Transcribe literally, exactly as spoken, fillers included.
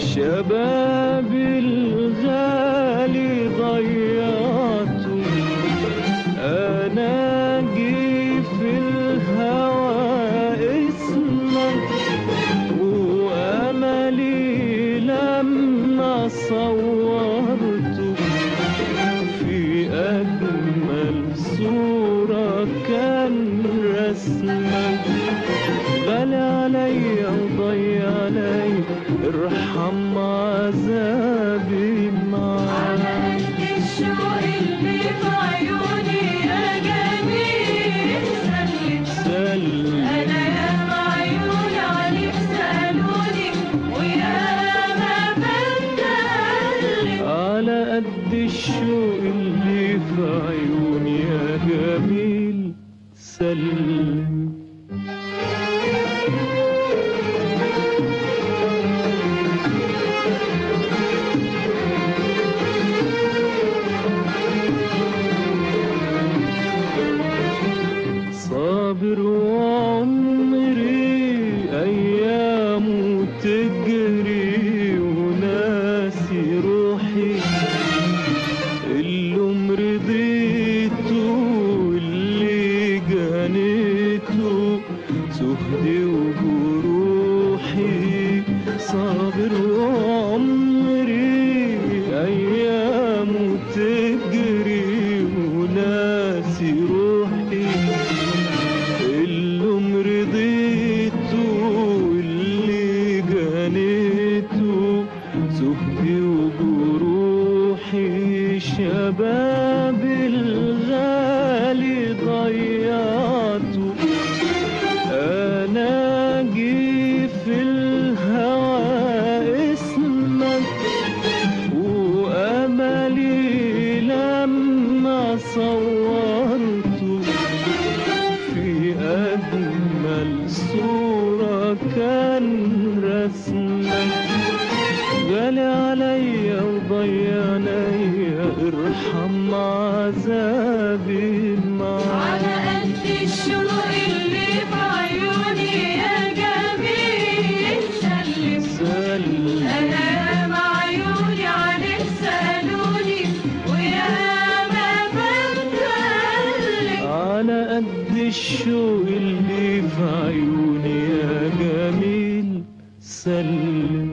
شبابي الغالي ضيعته، أناجي في الهوى اسمك، وأملي لما صورته في أجمل صورة كان رسمك. غالي عليا وضيع عليا، ارحم عذابي معاك. على قد الشوق اللي في عيوني يا جميل سلم سلم. أنا ياما عيوني عليك سألوني وياما بتكلم. على قد الشوق اللي في عيوني يا جميل سلم. صابر وعمري أيامه تجري، وناسي روحي اللي مرضيته واللي جنيته سهدي وجروحي. صابر وعمري أيامه تجري، وناسي روحي اللي مرضيته واللي جنيته سهدي وجروحي. شبابي الغالي ضيعته، أناجي في الهوى اسمك، وأملي لما صورته في أجمل صورة كان رسمك. غالي عليا وضيع عليا، ارحم عذابي معاك. على قد الشوق اللي في عيوني يا جميل سلم سلم. أنا ياما عيوني عليك سألوني وياما بتكلم. على قد الشوق اللي في عيوني يا جميل سلم.